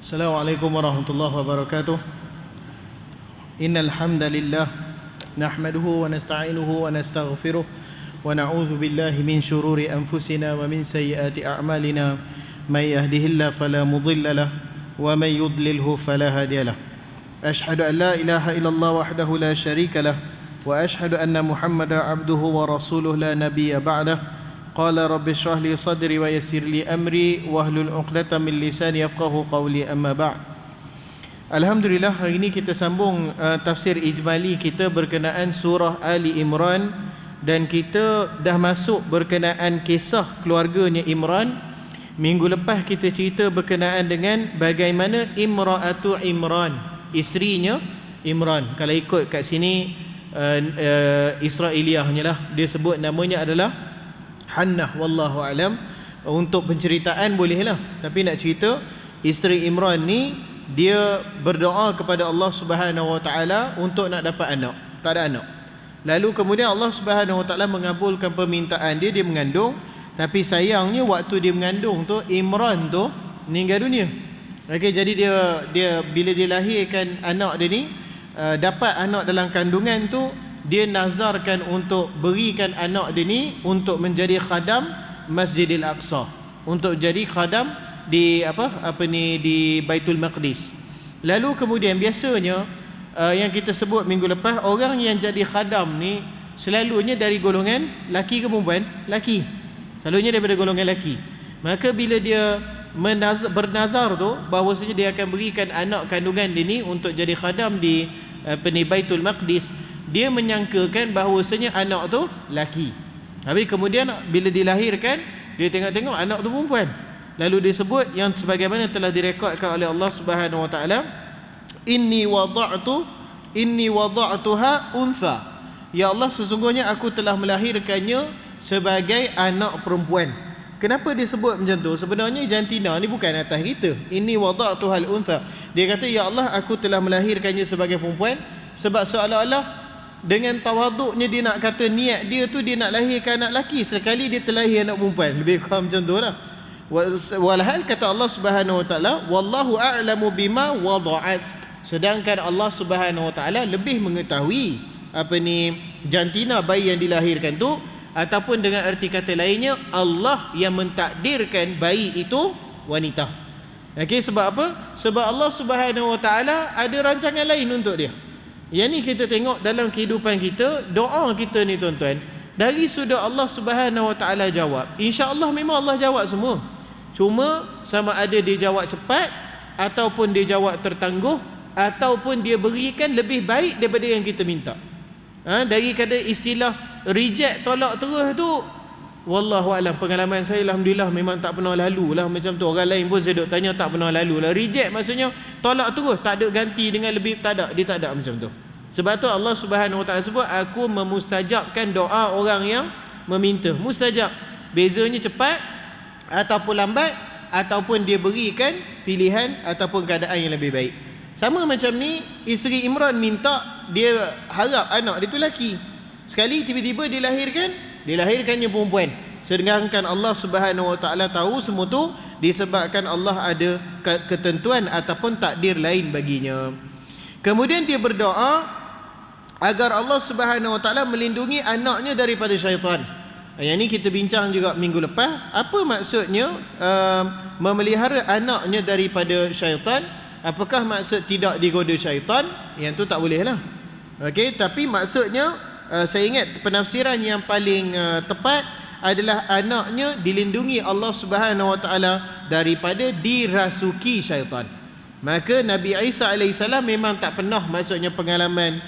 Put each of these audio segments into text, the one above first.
Assalamualaikum warahmatullahi wabarakatuh. Innal hamdalillah nahmaduhu wa nasta'inuhu wa nastaghfiruh wa na'udzu billahi min shururi anfusina wa min sayyiati a'malina may yahdihillahu fala mudilla lahu wa may yudlilhu fala hadiya lahu. Ashhadu an la ilaha illallah wahdahu la syarika lahu wa ashhadu anna Muhammadan abduhu wa rasuluhu la nabiyya ba'dahu. Qala rabbi shrah li sadri wa yassir li amri wahlul 'uqdatam min lisani yafqahu qawli, amma ba'd. Alhamdulillah, hari ini kita sambung tafsir ijmali kita berkenaan surah Ali Imran, dan kita dah masuk berkenaan kisah keluarganya Imran. Minggu lepas kita cerita berkenaan dengan bagaimana Imra'atu Imran, isterinya Imran. Kalau ikut kat sini Israiliyahnya lah, dia sebut namanya adalah Hannah, wallahu alam. Untuk penceritaan bolehlah, tapi nak cerita isteri Imran ni dia berdoa kepada Allah Subhanahu wa taala untuk nak dapat anak, tak ada anak. Lalu kemudian Allah Subhanahu wa taala mengabulkan permintaan dia, dia mengandung. Tapi sayangnya waktu dia mengandung tu, Imran tu meninggal dunia. Okey, jadi dia bila dia lahirkan anak dia ni, dapat anak dalam kandungan tu, dia nazarkan untuk berikan anak dia ni untuk menjadi khadam Masjidil Aqsa, untuk jadi khadam di di Baitul Maqdis. Lalu kemudian biasanya yang kita sebut minggu lepas, orang yang jadi khadam ni selalunya dari golongan laki ke perempuan? Laki. Selalunya daripada golongan laki. Maka bila dia bernazar tu bahawasanya dia akan berikan anak kandungan dia ni untuk jadi khadam di Baitul Maqdis, dia menyangkakan bahawasanya anak tu laki. Habis kemudian bila dilahirkan, dia tengok-tengok anak tu perempuan. Lalu disebut yang sebagaimana telah direkodkan oleh Allah Subhanahu wa taala, inni wada'tuha untha. Ya Allah, sesungguhnya aku telah melahirkannya sebagai anak perempuan. Kenapa dia sebut macam tu? Sebenarnya jantina ni bukan atas kita. Inni wada'tuha untha. Dia kata, ya Allah, aku telah melahirkannya sebagai perempuan. Sebab seolah-olah dengan tawaduknya dia nak kata niat dia tu dia nak lahirkan anak lelaki, sekali dia terlahir anak perempuan. Lebih kurang macam tu lah. Walhal kata Allah Subhanahu wa taala, wallahu a'lamu bima wada'at. Sedangkan Allah Subhanahu wa taala lebih mengetahui jantina bayi yang dilahirkan tu, ataupun dengan erti kata lainnya, Allah yang mentakdirkan bayi itu wanita. Okey, sebab apa? Sebab Allah Subhanahu wa taala ada rancangan lain untuk dia. Yang ni kita tengok dalam kehidupan kita, doa kita ni tuan-tuan, dari sudah Allah Subhanahu wa taala jawab, insya-Allah memang Allah jawab semua. Cuma sama ada dia jawab cepat, ataupun dia jawab tertangguh, ataupun dia berikan lebih baik daripada yang kita minta. Daripada istilah reject, tolak terus tu, wallahu alam, pengalaman saya alhamdulillah memang tak pernah lalu lah macam tu. Orang lain pun saya duk tanya, tak pernah lalu lah. Reject maksudnya tolak terus, tak ada ganti dengan lebih, tak ada, dia tak ada macam tu. Sebab tu Allah Subhanahu wa taala sebut, aku memustajabkan doa orang yang meminta. Mustajab, bezanya cepat ataupun lambat, ataupun dia berikan pilihan ataupun keadaan yang lebih baik. Sama macam ni, isteri Imran minta, dia harap anak dia tu lelaki. Sekali tiba-tiba dilahirkannya perempuan. Sedangkan Allah Subhanahu wa taala tahu semua tu disebabkan Allah ada ketentuan ataupun takdir lain baginya. Kemudian dia berdoa agar Allah Subhanahu wa taala melindungi anaknya daripada syaitan. Yang ni kita bincang juga minggu lepas. Apa maksudnya memelihara anaknya daripada syaitan? Apakah maksud tidak digoda syaitan? Yang tu tak boleh lah. Okey, tapi maksudnya saya ingat penafsiran yang paling tepat adalah anaknya dilindungi Allah Subhanahu wa taala daripada dirasuki syaitan. Maka Nabi Isa alaihissalam memang tak pernah, maksudnya pengalaman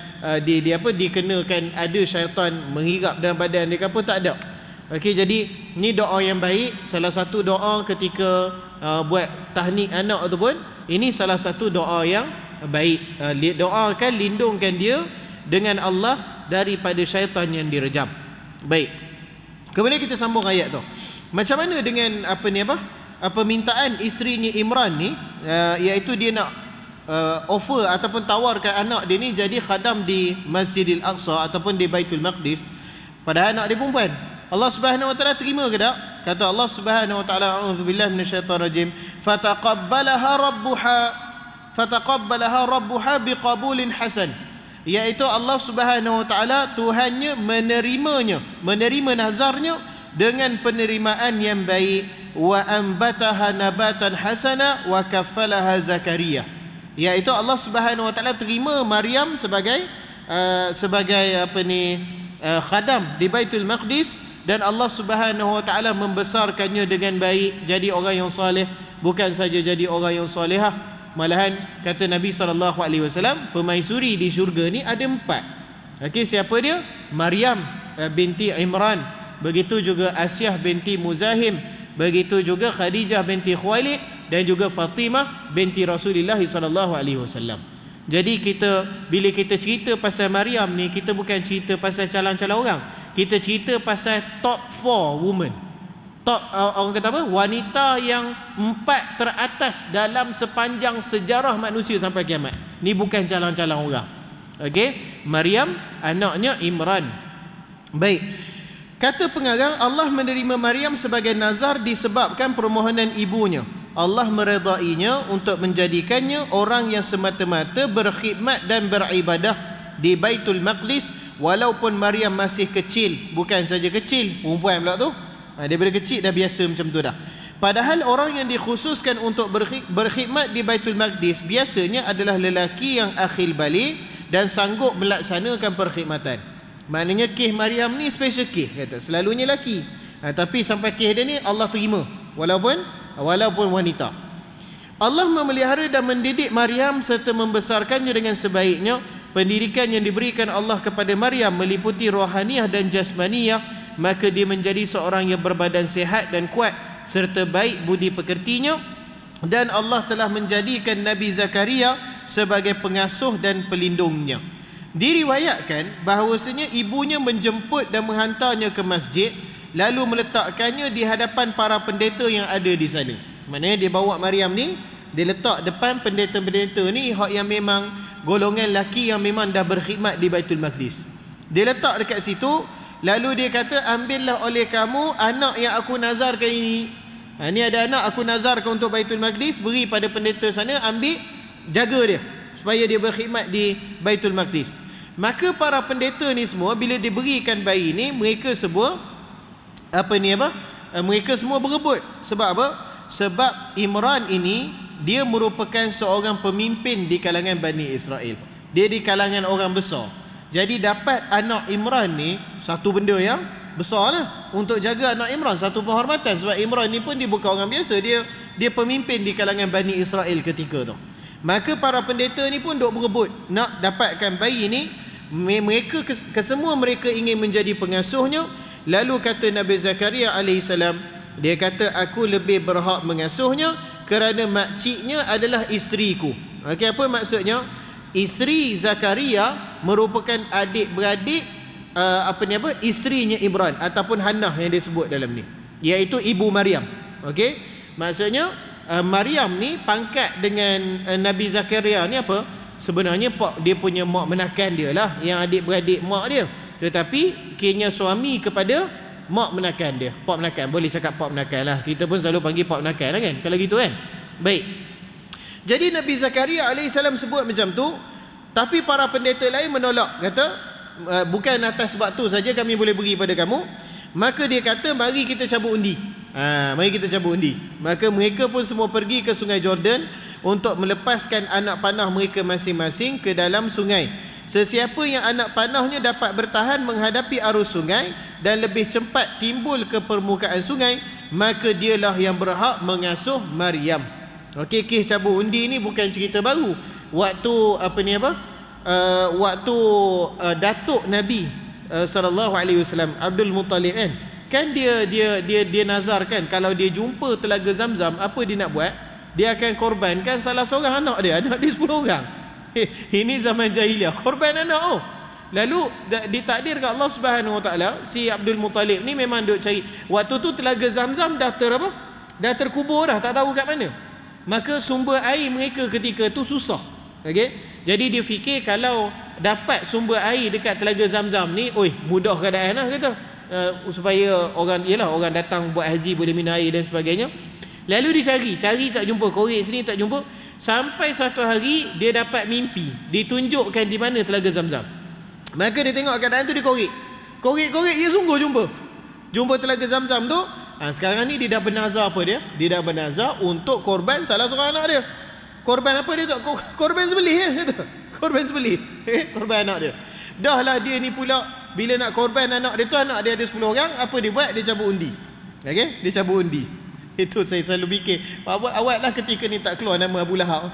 dikenakan ada syaitan menghirap dalam badan dia ke apa, tak ada. Okey, jadi ni doa yang baik. Salah satu doa ketika buat tahnik anak tu pun, ini salah satu doa yang baik. Doakan, lindungkan dia dengan Allah daripada syaitan yang direjam. Baik. Kemudian kita sambung ayat tu. Macam mana dengan permintaan isterinya Imran ni, iaitu dia nak offer ataupun tawarkan anak dia ni jadi khadam di Masjidil Aqsa ataupun di Baitul Maqdis, padahal anak dia perempuan. Allah Subhanahu wa taala terima ke tak? kata Allah Subhanahu wa taala, a'udzubillahi minasyaitonir rajim, fataqabbalaha rabbuha biqabulin hasan, iaitu Allah Subhanahu wa taala Tuhannya menerima nazarnya dengan penerimaan yang baik. Wa ambataha nabatan hasana wa kaffalaha Zakaria, iaitu Allah Subhanahu wa taala terima Maryam sebagai khadam di Baitul Maqdis, dan Allah Subhanahu wa taala membesarkannya dengan baik, jadi orang yang soleh. Bukan saja jadi orang yang solehah, malahan kata Nabi SAW, permaisuri di syurga ni ada 4. Okey, siapa dia? Maryam binti Imran, begitu juga Asyah binti Muzahim, begitu juga Khadijah binti Khuwailid, dan juga Fatimah binti Rasulullah SAW. Jadi bila kita cerita pasal Maryam ni, kita bukan cerita pasal calon-calon orang, kita cerita pasal top 4 women, orang kata apa, wanita yang 4 teratas dalam sepanjang sejarah manusia sampai kiamat. Ni bukan calon-calon orang. Okey, Maryam anaknya Imran. Baik, kata pengarang, Allah menerima Maryam sebagai nazar disebabkan permohonan ibunya. Allah meredainya untuk menjadikannya orang yang semata-mata berkhidmat dan beribadah di Baitul Maqdis, walaupun Maryam masih kecil. Bukan saja kecil, perempuan pula tu, daripada kecil dah biasa macam tu dah. Padahal orang yang dikhususkan untuk berkhidmat di Baitul Maqdis biasanya adalah lelaki yang akhil balik dan sanggup melaksanakan perkhidmatan. Maknanya kes Maryam ni special kes, kata selalunya lelaki, tapi sampai kes dia ni Allah terima walaupun wanita. Allah memelihara dan mendidik Maryam serta membesarkannya dengan sebaiknya. Pendidikan yang diberikan Allah kepada Maryam meliputi rohaniah dan jasmaniyah, maka dia menjadi seorang yang berbadan sihat dan kuat serta baik budi pekertinya. Dan Allah telah menjadikan Nabi Zakaria sebagai pengasuh dan pelindungnya. Diriwayatkan bahawasanya ibunya menjemput dan menghantarnya ke masjid, lalu meletakkannya di hadapan para pendeta yang ada di sana. Maknanya dia bawa Maryam ni, dia letak depan pendeta-pendeta ni yang memang golongan lelaki yang memang dah berkhidmat di Baitul Maqdis. Dia letak dekat situ, lalu dia kata, ambillah oleh kamu anak yang aku nazarkan ini. Ni ada anak aku nazarkan untuk Baitul Maqdis, beri pada pendeta sana, ambil, jaga dia supaya dia berkhidmat di Baitul Maqdis. Maka para pendeta ni semua bila diberikan bayi ni, mereka semua mereka semua berebut. Sebab apa? Sebab Imran ini dia merupakan seorang pemimpin di kalangan Bani Israel. Dia di kalangan orang besar. Jadi dapat anak Imran ni satu benda yang besar lah untuk jaga anak Imran, satu penghormatan. Sebab Imran ni pun dia bukan orang biasa, dia pemimpin di kalangan Bani Israel ketika tu. Maka para pendeta ni pun duk berebut nak dapatkan bayi ni. Mereka kesemua mereka ingin menjadi pengasuhnya. Lalu kata Nabi Zakaria alaihissalam, dia kata, aku lebih berhak mengasuhnya kerana makciknya adalah isteriku. Okey, apa maksudnya? Isteri Zakaria merupakan adik-beradik isterinya Imran ataupun Hannah yang disebut dalam ni, iaitu ibu Maryam. Okey, maksudnya Maryam ni pangkat dengan Nabi Zakaria ni apa? Sebenarnya dia punya mak menakan dia lah, yang adik-beradik mak dia. Tetapi kini suami kepada mak menakan dia. Pak menakan, boleh cakap pak menakan lah. Kita pun selalu panggil pak menakan lah kan, kalau gitu kan. Baik, jadi Nabi Zakaria alaihissalam sebut macam tu. Tapi para pendeta lain menolak, kata bukan atas sebab tu saja kami boleh beri pada kamu. Maka dia kata, mari kita cabut undi. Mari kita cabut undi. Maka mereka pun semua pergi ke sungai Jordan untuk melepaskan anak panah mereka masing-masing ke dalam sungai. Sesiapa yang anak panahnya dapat bertahan menghadapi arus sungai dan lebih cepat timbul ke permukaan sungai, maka dialah yang berhak mengasuh Maryam. Okey, kes cabut undi ni bukan cerita baru. Waktu datuk Nabi SAW, Abdul Muttalib kan dia nazarkan kalau dia jumpa telaga Zamzam, apa dia nak buat? Dia akan korbankan salah seorang anak dia 10 orang. Ini zaman jahiliah, korban anak. Lalu ditakdirkan Allah Subhanahu Wa Taala, si Abdul Muttalib ni memang duk cari. Waktu tu telaga Zamzam dah terkubur dah, tak tahu kat mana. Maka sumber air mereka ketika tu susah. Okey, jadi dia fikir kalau dapat sumber air dekat telaga Zamzam ni, mudah keadaan lah kata. supaya orang datang buat haji boleh minum air dan sebagainya. Lalu dia cari tak jumpa, korek sini tak jumpa, sampai satu hari dia dapat mimpi ditunjukkan di mana telaga Zamzam. Maka dia tengok keadaan tu, dia korek dia sungguh jumpa telaga Zamzam tu. Sekarang ni dia dah bernazar apa dia? Dia dah bernazar untuk korban salah seorang anak dia. Korban apa dia tu? Korban sembelih kata. Korban sembelih. Korban anak dia. Dah lah dia ni pula bila nak korban anak dia tu, anak dia ada 10 orang, apa dia buat? Dia cabut undi. Okey, dia cabut undi. Itu saya selalu fikir, awak lah ketika ni tak keluar nama Abu Lahab.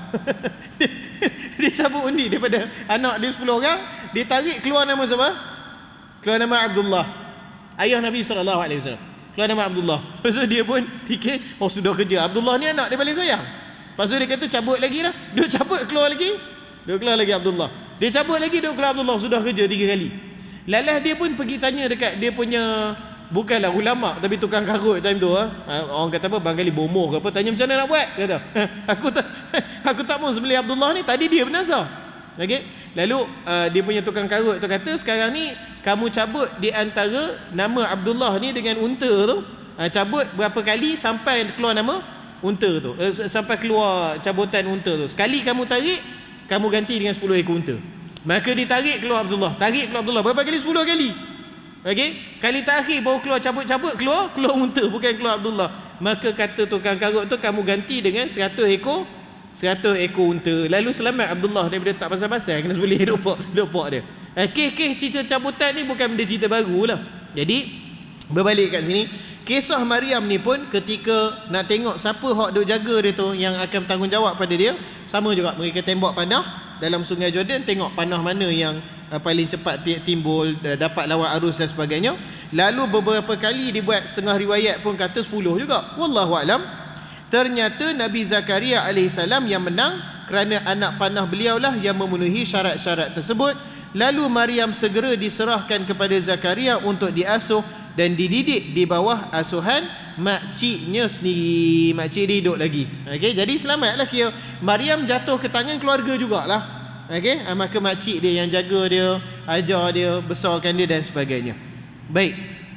Dia cabut undi daripada anak dia 10 orang, dia tarik keluar nama siapa? Keluar nama Abdullah, ayah Nabi SAW. Keluar nama Abdullah. Lepas tu dia pun fikir, oh sudah kerja, Abdullah ni anak dia paling sayang. Lepas tu dia kata cabut lagi lah. Dia cabut keluar lagi. Dia keluar lagi Abdullah. Dia cabut lagi, dia keluar Abdullah. Sudah kerja 3 kali. Lalah dia pun pergi tanya dekat dia punya, bukanlah ulama tapi tukang karut time tu. Orang kata apa, bangkali bomoh ke apa. Tanya macam mana nak buat. Dia kata, aku tak mau sembelih Abdullah ni. Tadi dia bernazar. Okay? Lalu dia punya tukang karut tu kata, sekarang ni kamu cabut di antara nama Abdullah ni dengan unta tu. Cabut berapa kali sampai keluar nama unta tu, sampai keluar cabutan unta tu. Sekali kamu tarik, kamu ganti dengan 10 ekor unta. Maka ditarik keluar Abdullah. Berapa kali? 10 kali. Okey, kali terakhir baru keluar cabut-cabut, keluar unta, bukan keluar Abdullah. Maka kata tukang karut tu, kamu ganti dengan 100 ekor unta. Lalu selamat Abdullah daripada tak pasal-pasal kena sembelih duk dia. Kes cerita cabutan ni bukan benda cerita baru lah. Jadi berbalik kat sini, kisah Maryam ni pun ketika nak tengok siapa hak duk jaga dia tu yang akan bertanggungjawab pada dia, sama juga mereka tembak panah dalam sungai Jordan, tengok panah mana yang paling cepat timbul, dapat lawan arus dan sebagainya. Lalu beberapa kali dibuat, setengah riwayat pun kata 10 juga, wallahu alam. Ternyata Nabi Zakaria alaihissalam yang menang kerana anak panah beliaulah yang memenuhi syarat-syarat tersebut. Lalu Maryam segera diserahkan kepada Zakaria untuk diasuh dan dididik di bawah asuhan makciknya sendiri. Makcik dia hidup lagi. Okey, jadi selamatlah kira Maryam jatuh ke tangan keluarga jugalah. Okey, maka makcik dia yang jaga dia, ajar dia, besarkan dia dan sebagainya. Baik.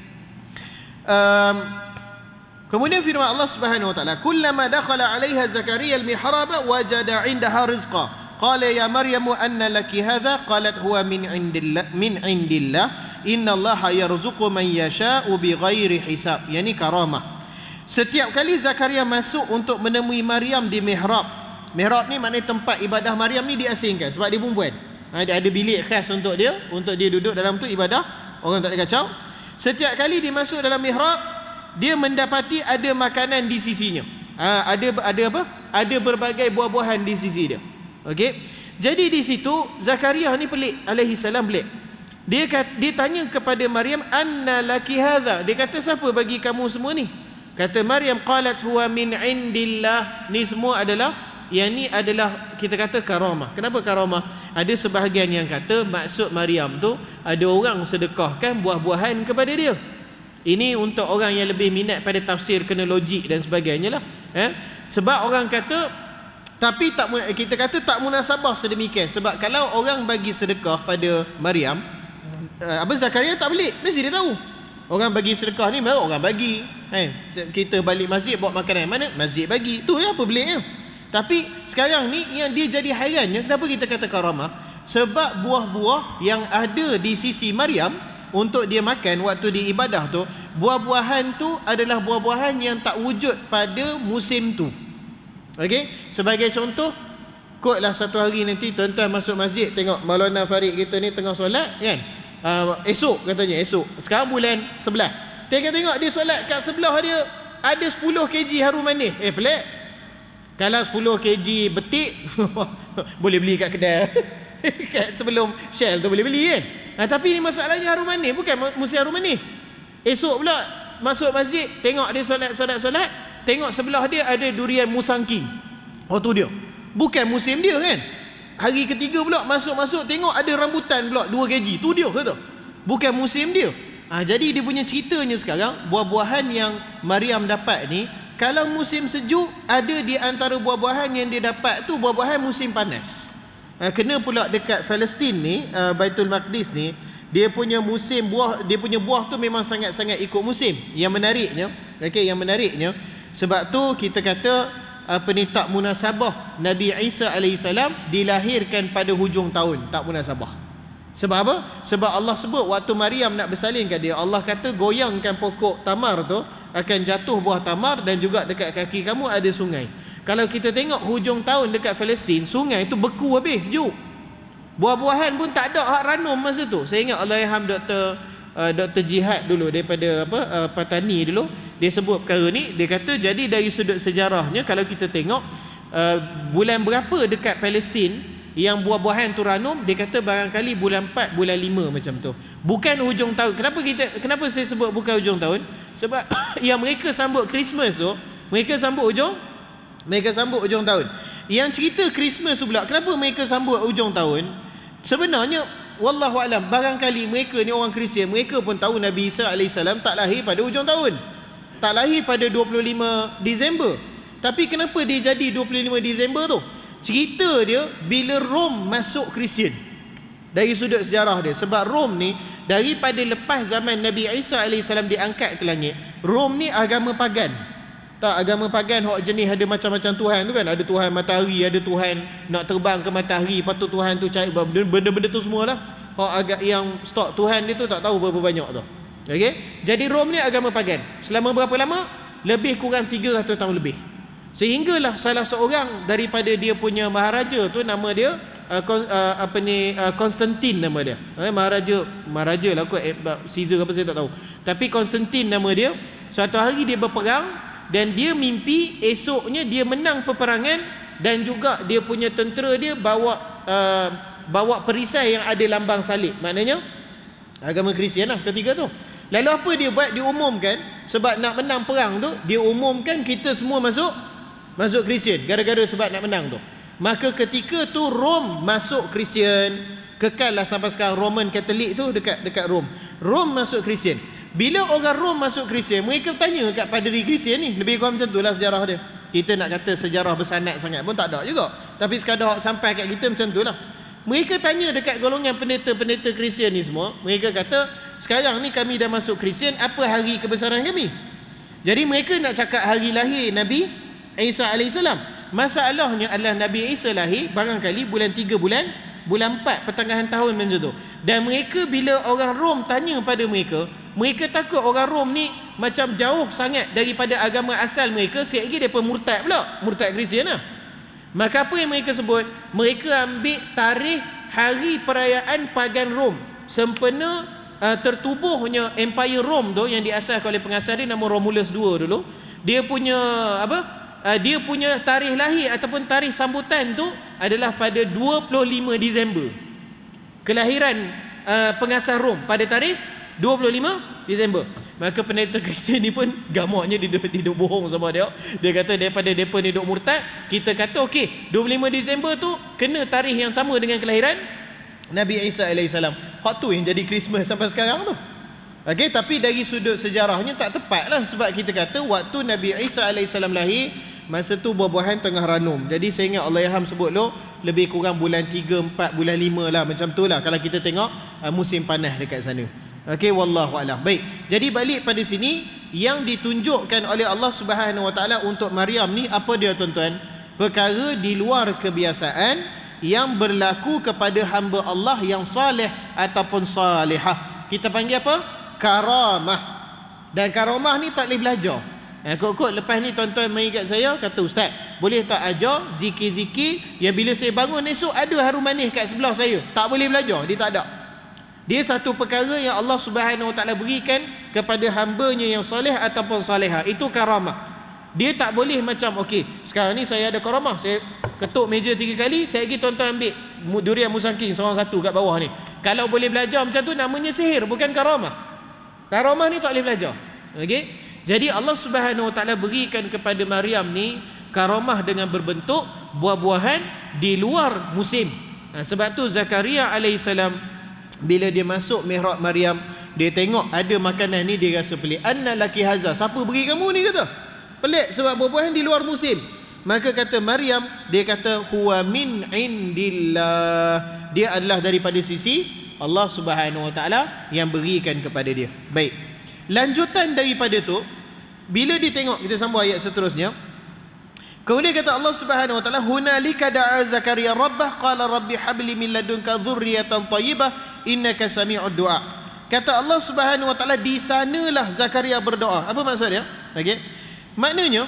Kemudian firman Allah Subhanahu wa taala, "Kullama dakhala 'alaiha Zakaria al-mihraba wajada 'indaha rizqa. Qala ya Maryam anna laki hadha? Qalat huwa min 'indillah. Innallaha yarzuqu man yasha'u bighairi hisab." Yani karamah. Setiap kali Zakaria masuk untuk menemui Maryam di mihrab. Mihrab ni maknanya tempat ibadah Maryam ni diasingkan sebab dia perempuan. Dia ada bilik khas untuk dia duduk dalam tu ibadah, orang tak ada kacau. Setiap kali dia masuk dalam mihrab, dia mendapati ada makanan di sisinya. Ada apa? Ada berbagai buah-buahan di sisi dia. Okey. Jadi di situ Zakaria ni pelik, alaihi salam pelik. Dia tanya kepada Maryam, "Anna laki hadha?" Dia kata, "Siapa bagi kamu semua ni?" Kata Maryam, "Qalat huwa min indillah." Ni semua adalah, yang ni adalah kita kata karamah. Kenapa karamah? Ada sebahagian yang kata maksud Maryam tu ada orang sedekahkan buah-buahan kepada dia. Ini untuk orang yang lebih minat pada tafsir kena logik dan sebagainya lah. Sebab orang kata, tapi kita kata tak munasabah sedemikian. Sebab kalau orang bagi sedekah pada Maryam, Zakaria tak pelik, mesti dia tahu orang bagi sedekah ni baru orang bagi. Kita balik masjid bawa makanan mana, masjid bagi. Tu ya apa peliknya. Tapi sekarang ni yang dia jadi hairannya, kenapa kita kata karamah? Sebab buah-buah yang ada di sisi Maryam untuk dia makan waktu di ibadah tu, buah-buahan tu adalah buah-buahan yang tak wujud pada musim tu. Okey, sebagai contoh, kotlah satu hari nanti tuan-tuan masuk masjid tengok Maulana Farid kita ni tengah solat kan. Esok katanya, esok. Sekarang bulan 11. Tengok dia solat kat sebelah dia ada 10 kg harum manis. Pelik. Kalau 10 kg betik boleh beli kat kedai. Kat sebelum Shell tu boleh beli kan. Tapi ni masalahnya harum manis, bukan musim harum manis. Esok pula masuk masjid, tengok dia solat, tengok sebelah dia ada durian musangking. Oh tu dia. Bukan musim dia kan. Hari ketiga pula masuk tengok ada rambutan pula 2 kg. Tu dia kata. Bukan musim dia. Jadi dia punya ceritanya sekarang, buah-buahan yang Maryam dapat ni, kalau musim sejuk, ada di antara buah-buahan yang dia dapat tu buah-buahan musim panas. Kena pula dekat Palestin ni, Baitul Maqdis ni, dia punya musim buah, dia punya buah tu memang sangat-sangat ikut musim. Yang menariknya, okey, yang menariknya sebab tu kita kata tak munasabah Nabi Isa alaihissalam dilahirkan pada hujung tahun, tak munasabah. Sebab apa? Sebab Allah sebut waktu Maryam nak bersalin kat dia, Allah kata goyangkan pokok tamar tu, akan jatuh buah tamar, dan juga dekat kaki kamu ada sungai. Kalau kita tengok hujung tahun dekat Palestin, sungai tu beku habis, sejuk. Buah-buahan pun tak ada hak ranum masa tu. Saya ingat Allahyarham Dr. Jihad dulu daripada Patani dulu, dia sebut perkara ni. Dia kata jadi dari sudut sejarahnya, kalau kita tengok bulan berapa dekat Palestin yang buah-buahan tu ranum, dia kata barangkali bulan 4, bulan 5 macam tu. Bukan hujung tahun. Kenapa saya sebut bukan hujung tahun? Sebab yang mereka sambut Christmas tu, mereka sambut hujung tahun. Yang cerita Christmas tu pula, kenapa mereka sambut hujung tahun? Sebenarnya wallahu alam, barangkali mereka ni orang Kristian, mereka pun tahu Nabi Isa alaihissalam tak lahir pada hujung tahun, tak lahir pada 25 Disember. Tapi kenapa dia jadi 25 Disember tu? Cerita dia bila Rom masuk Kristian, dari sudut sejarah dia. Sebab Rom ni daripada lepas zaman Nabi Isa alaihissalam diangkat ke langit, Rom ni agama pagan. Tak, agama pagan hak jenis ada macam-macam Tuhan tu kan. Ada Tuhan matahari, ada Tuhan nak terbang ke matahari, lepas tu Tuhan tu cari benda-benda tu semualah. Hak agak yang stok Tuhan dia tu tak tahu berapa banyak tu. Okey. Jadi Rom ni agama pagan. Selama berapa lama? Lebih kurang 300 tahun lebih. Sehinggalah salah seorang daripada dia punya maharaja tu, nama dia Konstantin nama dia. Maharaja lah kot, Caesar apa saya tak tahu. Tapi Konstantin nama dia. Suatu hari dia berperang dan dia mimpi esoknya dia menang peperangan, dan juga dia punya tentera dia bawa perisai yang ada lambang salib. Maknanya agama Kristian lah ketiga tu. Lalu apa dia buat? Dia umumkan, sebab nak menang perang tu, dia umumkan kita semua masuk Kristian, gara-gara sebab nak menang tu. Maka ketika tu Rom masuk Kristian, kekallah sampai sekarang Roman Katolik tu dekat Rom. Rom masuk Kristian. Bila orang Rom masuk Kristian, mereka tanya kat paderi Kristian ni, lebih kurang macam itulah sejarah dia. Kita nak kata sejarah bersanad sangat pun tak ada juga, tapi sekadar sampai kat kita macam itulah. Mereka tanya dekat golongan pendeta-pendeta Kristian ni semua, mereka kata sekarang ni kami dah masuk Kristian, apa hari kebesaran kami? Jadi mereka nak cakap hari lahir Nabi Isa alaihissalam. Masalahnya adalah Nabi Isa lahir barangkali bulan 3, bulan 4, pertengahan tahun macam tu. Dan mereka bila orang Rom tanya pada mereka, mereka takut orang Rom ni macam jauh sangat daripada agama asal mereka, sekali lagi mereka murtad pula, murtad Kristian lah. Maka apa yang mereka sebut? Mereka ambil tarikh hari perayaan pagan Rom sempena tertubuhnya Empire Rom tu, yang diasaskan oleh pengasas dia nama Romulus II dulu. Dia punya dia punya tarikh lahir ataupun tarikh sambutan tu adalah pada 25 Disember. Kelahiran pengasas Rom pada tarikh 25 Disember. Maka pendeta Kristian ni pun gamaknya dia bohong sama dia. Dia kata daripada mereka ni duk murtad, kita kata okey, 25 Disember tu kena tarikh yang sama dengan kelahiran Nabi Isa alaihissalam. Hak tu yang jadi Christmas sampai sekarang tu. Okey, tapi dari sudut sejarahnya tak tepat lah, sebab kita kata waktu Nabi Isa alaihissalam lahir, masa tu buah-buahan tengah ranum. Jadi saya ingat Allahyarham sebut lo lebih kurang bulan 3, 4, bulan 5 lah, macam tu lah kalau kita tengok musim panas dekat sana. Okey, wallahu a'lam. Baik. Jadi balik pada sini, yang ditunjukkan oleh Allah Subhanahu Wa Taala untuk Maryam ni apa dia tuan-tuan? Perkara di luar kebiasaan yang berlaku kepada hamba Allah yang soleh ataupun salihah. Kita panggil apa? Karamah. Dan karamah ni tak boleh belajar. Kok lepas ni tuan-tuan mari kat saya, kata ustaz, boleh tak ajar zikir-zikir yang bila saya bangun esok ada harum manis kat sebelah saya? Tak boleh belajar, dia tak ada. Dia satu perkara yang Allah Subhanahu Wa Taala berikan kepada hamba-Nya yang soleh ataupun salihah. Itu karamah. Dia tak boleh macam okey, sekarang ni saya ada karamah, saya ketuk meja 3 kali, saya pergi tuan-tuan ambil durian musangking seorang satu kat bawah ni. Kalau boleh belajar macam tu namanya sihir, bukan karamah. Karamah ni tak boleh belajar. Okey? Jadi Allah Subhanahu Wa Taala berikan kepada Maryam ni karamah dengan berbentuk buah-buahan di luar musim. Sebab tu Zakaria alaihissalam bila dia masuk mihrab Maryam, dia tengok ada makanan ni, dia rasa pelik. Anna laki haza, siapa beri kamu ni? Kata pelik sebab buah-buahan di luar musim. Maka kata Maryam, dia kata huwa min indillah, dia adalah daripada sisi Allah Subhanahu Wa Taala yang berikan kepada dia. Baik. Lanjutan daripada tu, bila ditengok, kita sambung ayat seterusnya. Kemudian kata Allah Subhanahu Wa Taala, hunalika da'a Zakaria rabbah qala rabbi habli min ladunka dzurriyyatan thayyibah innaka sami'ud du'a. Kata Allah Subhanahu Wa Taala, di sanalah Zakaria berdoa. Apa maksudnya? Okey. Maknanya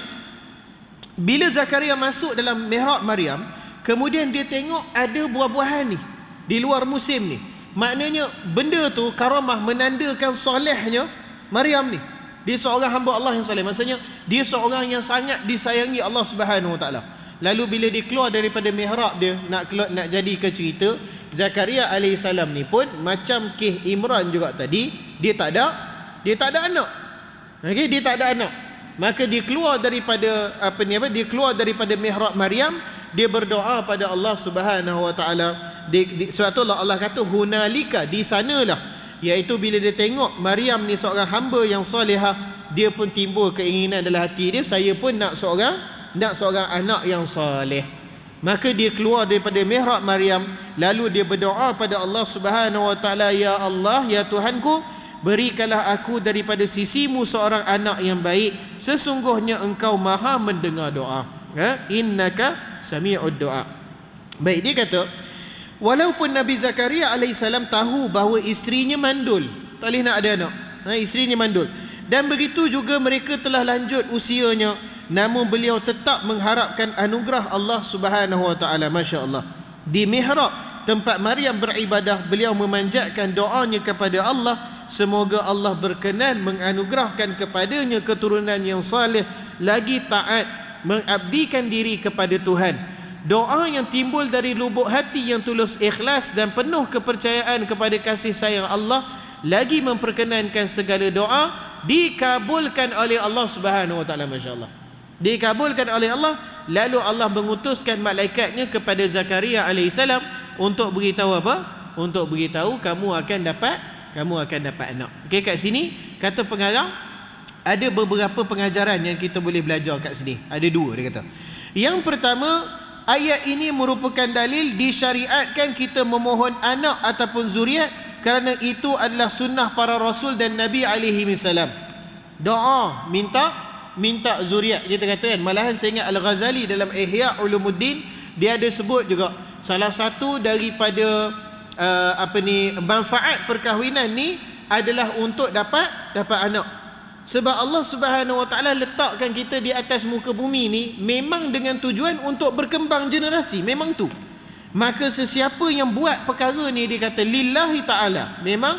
bila Zakaria masuk dalam mihrab Maryam, kemudian dia tengok ada buah-buahan ni di luar musim ni. Maknanya benda tu karamah, menandakan solehnya Maryam ni. Dia seorang hamba Allah yang soleh. Maksudnya dia seorang yang sangat disayangi Allah Subhanahu Wa Taala. Lalu bila dia keluar daripada mihrab dia, nak jadi ke cerita, Zakaria alaihissalam ni pun macam Kih Imran juga tadi, dia tak ada anak. Okey, dia tak ada anak. Maka dia keluar daripada dia keluar daripada mihrab Maryam, dia berdoa pada Allah Subhanahu Wa Taala. Sebab tu Allah kata hunalika, di sanalah, iaitu bila dia tengok Maryam ni seorang hamba yang solehah, dia pun timbul keinginan dalam hati dia, saya pun nak seorang anak yang soleh. Maka dia keluar daripada mihrab Maryam, lalu dia berdoa pada Allah Subhanahu Wa Taala, ya Allah, ya Tuhanku, berikanlah aku daripada sisimu seorang anak yang baik, sesungguhnya engkau maha mendengar doa. Innaka sami'ud doa. Baik, dia kata walaupun Nabi Zakaria alaihissalam tahu bahawa isterinya mandul, tak boleh nak ada anak, isterinya mandul, dan begitu juga mereka telah lanjut usianya, namun beliau tetap mengharapkan anugerah Allah Subhanahu Wa Taala. Masya Allah. Di mihrab tempat Maryam beribadah, beliau memanjatkan doanya kepada Allah, semoga Allah berkenan menganugerahkan kepadanya keturunan yang saleh, lagi taat, mengabdikan diri kepada Tuhan. Doa yang timbul dari lubuk hati yang tulus ikhlas dan penuh kepercayaan kepada kasih sayang Allah, lagi memperkenankan segala doa, dikabulkan oleh Allah Subhanahu Wa Taala. Masya-Allah. Dikabulkan oleh Allah. Lalu Allah mengutuskan malaikatnya kepada Zakaria alaihissalam untuk beritahu apa? Untuk beritahu kamu akan dapat anak. Okey, kat sini kata pengarang ada beberapa pengajaran yang kita boleh belajar kat sini. Ada dua, dia kata. Yang pertama, ayat ini merupakan dalil disyariatkan kita memohon anak ataupun zuriat, kerana itu adalah sunnah para rasul dan Nabi alaihi wasallam. Doa minta zuriat, kita kata kan. Malahan saya ingat Al-Ghazali dalam Ihya Ulumuddin, dia ada sebut juga salah satu daripada manfaat perkahwinan ni adalah untuk dapat anak. Sebab Allah Subhanahu Wa Taala letakkan kita di atas muka bumi ni memang dengan tujuan untuk berkembang generasi, memang tu. Maka sesiapa yang buat perkara ni, dia kata lillahi ta'ala, memang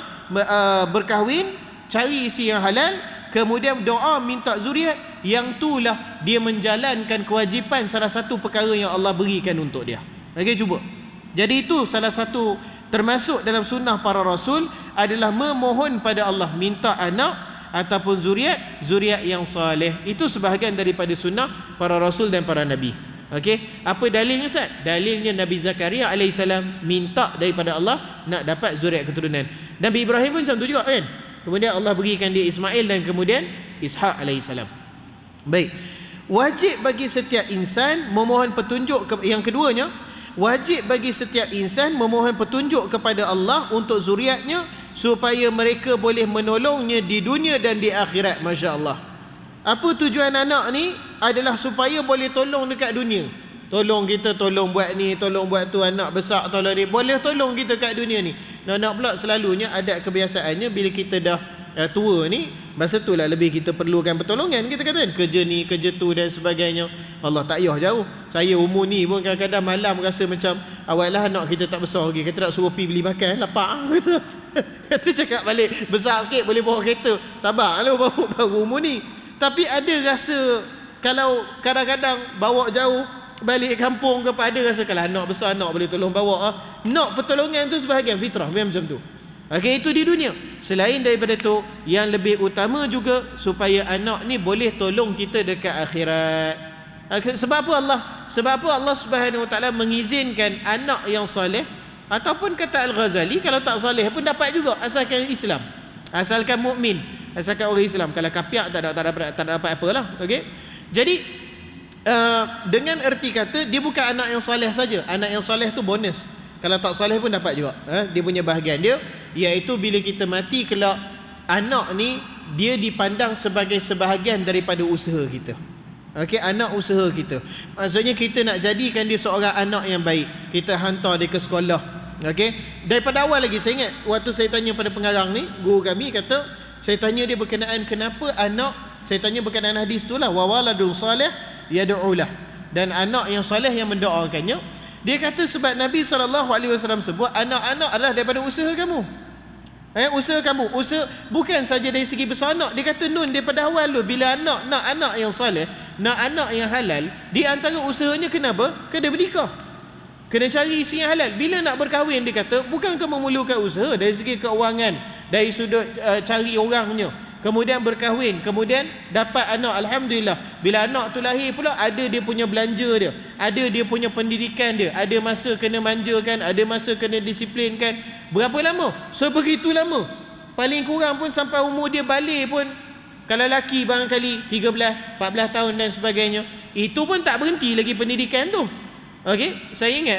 berkahwin, cari isteri yang halal, kemudian doa minta zuriat, yang itulah dia menjalankan kewajipan salah satu perkara yang Allah berikan untuk dia. Okey, cuba. Jadi itu salah satu termasuk dalam sunnah para rasul adalah memohon pada Allah, minta anak ataupun zuriat yang saleh. Itu sebahagian daripada sunnah para rasul dan para nabi. Okey, apa dalilnya Ustaz? Dalilnya Nabi Zakaria alaihissalam minta daripada Allah nak dapat zuriat keturunan. Nabi Ibrahim pun macam tu juga kan. Kemudian Allah berikan dia Ismail dan kemudian Ishak alaihissalam. Baik. Wajib bagi setiap insan memohon petunjuk yang keduanya, wajib bagi setiap insan memohon petunjuk kepada Allah untuk zuriatnya supaya mereka boleh menolongnya di dunia dan di akhirat. Masya Allah. Apa tujuan anak ni? Adalah supaya boleh tolong dekat dunia. Tolong kita, tolong buat ni, tolong buat tu, anak besar tolong ni, boleh tolong kita kat dunia ni. Anak pula selalunya adat kebiasaannya bila kita dah tua ni, masa tu lah lebih kita perlukan pertolongan, kita kata kan, kerja ni, kerja tu dan sebagainya. Allah tak payah jauh. Saya umur ni pun kadang-kadang malam rasa macam awal lah anak kita tak besar lagi, kita nak suruh pergi beli makan, lapar kata. Kata cakap balik besar sikit boleh bawa kereta, sabar lah baru umur ni. Tapi ada rasa kalau kadang-kadang bawa jauh balik kampung ke, ada rasa kalau anak besar anak boleh tolong bawa. Nak pertolongan tu sebahagian fitrah, memang macam tu. Okey, itu di dunia. Selain daripada tu, yang lebih utama juga supaya anak ni boleh tolong kita dekat akhirat. Sebab apa Allah Subhanahu Wa Taala mengizinkan anak yang soleh, ataupun kata Al-Ghazali, kalau tak soleh pun dapat juga asalkan Islam, asalkan mukmin, asalkan orang Islam. Kalau kapiak tak dapat apalah. Okey. Jadi dengan erti kata dia bukan anak yang soleh saja. Anak yang soleh tu bonus. Kalau tak soleh pun dapat juga. Dia punya bahagian dia, iaitu bila kita mati kelak, anak ni dia dipandang sebagai sebahagian daripada usaha kita. Okey, anak usaha kita. Maksudnya kita nak jadikan dia seorang anak yang baik, kita hantar dia ke sekolah. Okey, daripada awal lagi saya ingat waktu saya tanya pada pengarang ni, guru kami kata, saya tanya dia berkenaan kenapa anak, saya tanya berkenaan hadis tu lah, wa waladun salih yad'ulah, dan anak yang soleh yang mendoakannya. Dia kata sebab Nabi SAW sebut anak-anak adalah daripada usaha kamu. Usaha kamu, usaha bukan saja dari segi besar anak. Dia kata nun daripada awal tu, bila anak nak anak yang soleh, nak anak yang halal, di antara usahanya kenapa? Kena bernikah, kena cari isteri yang halal. Bila nak berkahwin, dia kata bukan kamu memerlukan usaha dari segi keuangan, dari sudut cari orangnya, kemudian berkahwin, kemudian dapat anak. Alhamdulillah, bila anak tu lahir pula, ada dia punya belanja dia, ada dia punya pendidikan dia, ada masa kena manjakan, ada masa kena disiplinkan. Berapa lama? Sebegitu lama. Paling kurang pun sampai umur dia balik pun, kalau lelaki barangkali 13, 14 tahun dan sebagainya. Itu pun tak berhenti lagi pendidikan tu. Okey, saya ingat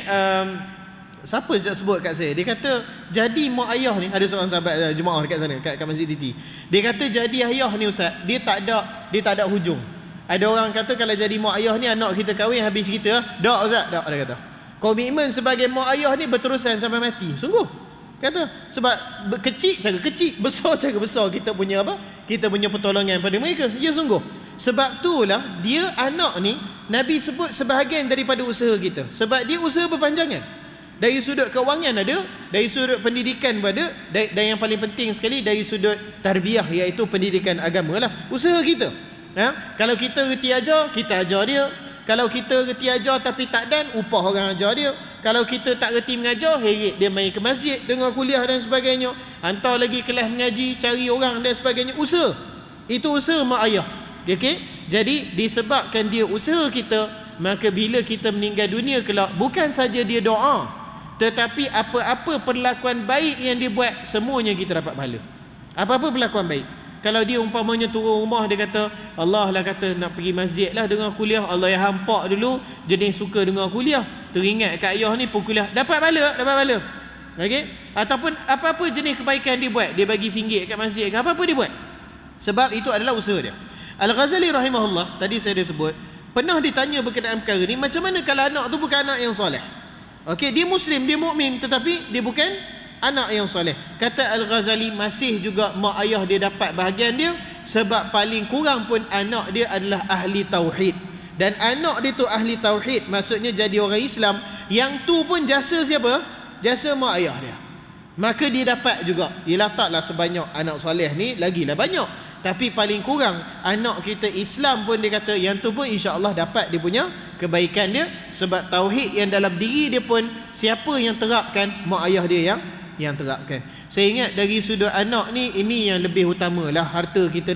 siapa sebut kat saya, dia kata jadi mak ayah ni, ada seorang sahabat jemaah dekat sana, kat Masjid Titi. Dia kata jadi ayah ni ustaz, dia tak ada hujung. Ada orang kata kalau jadi mak ayah ni, anak kita kahwin habis kita, dak ustaz, dak, dia kata. Komitmen sebagai mak ayah ni berterusan sampai mati. Sungguh. Kata sebab kecil cara kecil, besar cara besar kita punya apa? Kita punya pertolongan pada mereka. Ya sungguh. Sebab itulah dia anak ni Nabi sebut sebahagian daripada usaha kita. Sebab dia usaha berpanjangan. Dari sudut keuangan ada, dari sudut pendidikan ada, dan yang paling penting sekali dari sudut tarbiyah, iaitu pendidikan agama lah. Usaha kita. Kalau kita reti ajar, kita ajar dia. Kalau kita reti ajar tapi tak dan, upah orang ajar dia. Kalau kita tak reti mengajar, heret dia main ke masjid, dengar kuliah dan sebagainya, hantar lagi kelas mengaji, cari orang dan sebagainya. Usaha. Itu usaha mak ayah. Okay? Jadi disebabkan dia usaha kita, maka bila kita meninggal dunia kelak, bukan saja dia doa, tetapi apa-apa perlakuan baik yang dia buat, semuanya kita dapat pahala. Apa-apa perlakuan baik. Kalau dia umpamanya turun rumah, dia kata Allah lah kata nak pergi masjid lah dengar kuliah, Allah yang hampak dulu jenis suka dengar kuliah, teringat kat ayah ni pun kuliah, dapat pahala, dapat pahala. Okey? Ataupun apa-apa jenis kebaikan dia buat, dia bagi RM1 kat masjid ke apa-apa dia buat, sebab itu adalah usaha dia. Al-Ghazali rahimahullah, tadi saya dah sebut, pernah ditanya berkenaan perkara ni, macam mana kalau anak tu bukan anak yang soleh? Okey, dia Muslim, dia mukmin, tetapi dia bukan anak yang soleh. Kata Al-Ghazali, masih juga mak ayah dia dapat bahagian dia, sebab paling kurang pun anak dia adalah ahli tauhid. Dan anak dia tu ahli tauhid, maksudnya jadi orang Islam. Yang tu pun jasa siapa? Jasa mak ayah dia. Maka dia dapat juga. Yelah, taklah sebanyak anak soleh ni, lagilah banyak, tapi paling kurang anak kita Islam pun dia kata, yang tu pun insya-Allah dapat dia punya kebaikan dia. Sebab tauhid yang dalam diri dia pun, siapa yang terapkan? Mak ayah dia yang terapkan. Saya ingat dari sudut anak ni, ini yang lebih utama lah. Harta kita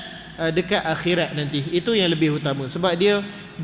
dekat akhirat nanti, itu yang lebih utama. Sebab dia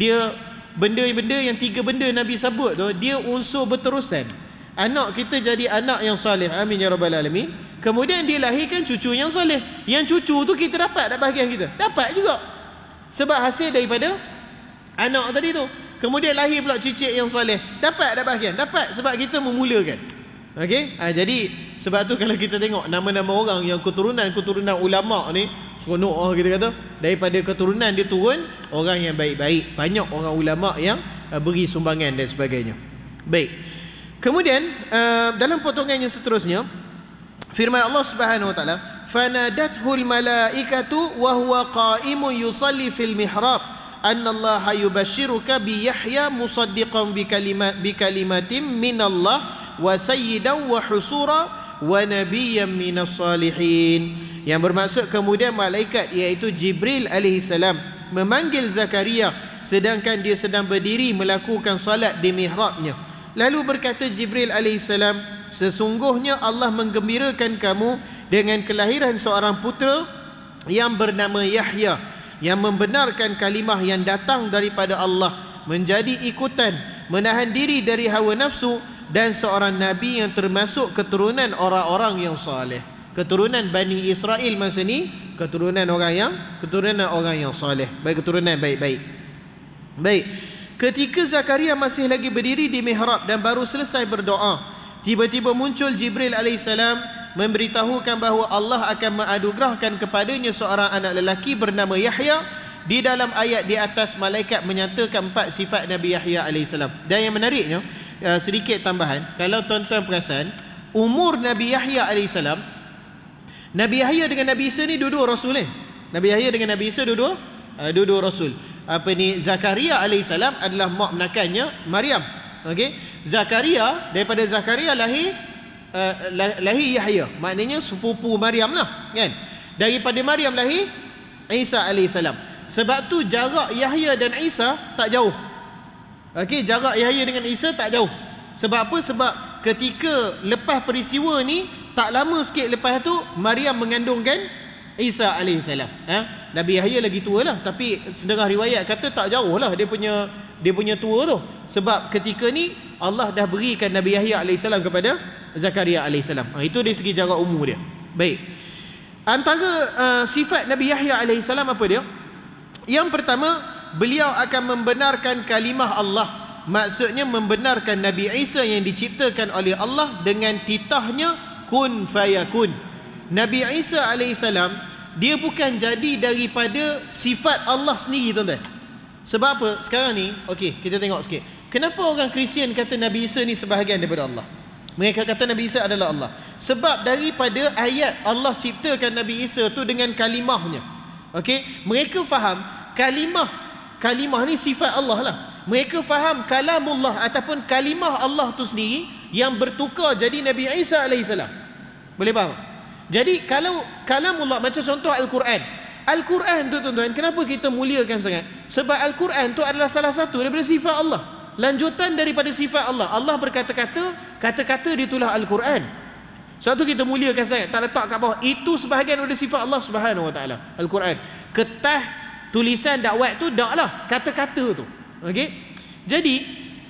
benda-benda yang 3 benda Nabi sebut tu, dia unsur berterusan. Anak kita jadi anak yang soleh, amin ya rabbal alamin. Kemudian dia lahirkan cucu yang soleh. Yang cucu tu kita dapat bahagian kita, dapat juga, sebab hasil daripada anak tadi tu. Kemudian lahir pula cicit yang soleh, dapat bahagian, dapat sebab kita memulakan. Okey, jadi sebab tu kalau kita tengok nama-nama orang yang keturunan ulama ni, seronok kita kata, daripada keturunan dia turun orang yang baik-baik, banyak orang ulama yang beri sumbangan dan sebagainya. Baik. Kemudian dalam potongan yang seterusnya, firman Allah Subhanahu wa taala, fanadathul malaikatu wa huwa qa'imun yusalli fil mihrab annallaha yubashshiruka bi Yahya musaddiqan bi kalimatin minallah wa sayyidan wa husura wa nabiyyan minas salihin. Yang bermaksud kemudian malaikat, iaitu Jibril alaihissalam, memanggil Zakaria sedangkan dia sedang berdiri melakukan solat di mihrabnya. Lalu berkata Jibril alaihissalam, sesungguhnya Allah menggembirakan kamu dengan kelahiran seorang putera yang bernama Yahya, yang membenarkan kalimah yang datang daripada Allah, menjadi ikutan, menahan diri dari hawa nafsu, dan seorang nabi yang termasuk keturunan orang-orang yang saleh. Keturunan Bani Israel masa ni, keturunan orang yang saleh, baik, keturunan baik-baik. Baik. Ketika Zakaria masih lagi berdiri di mihrab dan baru selesai berdoa, tiba-tiba muncul Jibril alaihissalam memberitahukan bahawa Allah akan menganugerahkan kepadanya seorang anak lelaki bernama Yahya. Di dalam ayat di atas, malaikat menyatakan 4 sifat Nabi Yahya alaihissalam. Dan yang menariknya, sedikit tambahan, kalau tuan-tuan perasan, umur Nabi Yahya alaihissalam, Nabi Yahya dengan Nabi Isa ni dua-dua rasul. Nabi Yahya dengan Nabi Isa dua-dua rasul. Zakaria alaihissalam adalah mak menakannya Maryam. Okey, Zakaria, daripada Zakaria lahir Yahya, maknanya sepupu Maryam lah, kan? Daripada Maryam lahir Isa alaihissalam. Sebab tu jarak Yahya dan Isa tak jauh. Okey, jarak Yahya dengan Isa tak jauh. Sebab apa? Sebab ketika lepas peristiwa ni, tak lama sikit lepas tu Maryam mengandungkan Isa alaihissalam. Nabi Yahya lagi tua lah, tapi setengah riwayat kata tak jauh lah dia punya tua tu. Sebab ketika ni Allah dah berikan Nabi Yahya alaihissalam kepada Zakaria alaihissalam. Itu dari segi jarak umur dia. Baik. Antara sifat Nabi Yahya alaihissalam apa dia? Yang pertama, beliau akan membenarkan kalimah Allah. Maksudnya membenarkan Nabi Isa yang diciptakan oleh Allah dengan titahnya kun fayakun. Nabi Isa alaihissalam, dia bukan jadi daripada sifat Allah sendiri, tuan-tuan. Sebab apa? Sekarang ni, okey, kita tengok sikit. Kenapa orang Kristian kata Nabi Isa ni sebahagian daripada Allah? Mereka kata Nabi Isa adalah Allah. Sebab daripada ayat Allah ciptakan Nabi Isa tu dengan kalimahnya. Okey, mereka faham kalimah ni sifat Allah lah. Mereka faham kalamullah ataupun kalimah Allah tu sendiri yang bertukar jadi Nabi Isa alaihissalam. Boleh faham? Jadi kalau kalamullah, macam contoh Al-Quran. Al-Quran tu, tuan-tuan, kenapa kita muliakan sangat? Sebab Al-Quran tu adalah salah satu daripada sifat Allah, lanjutan daripada sifat Allah. Allah berkata-kata, kata-kata ditulah Al-Quran. Sebab tu kita muliakan sangat, tak letak kat bawah. Itu sebahagian daripada sifat Allah Subhanahu Wa Taala. Al-Quran, kertas tulisan dakwat tu dak lah, kata-kata tu. Okey. Jadi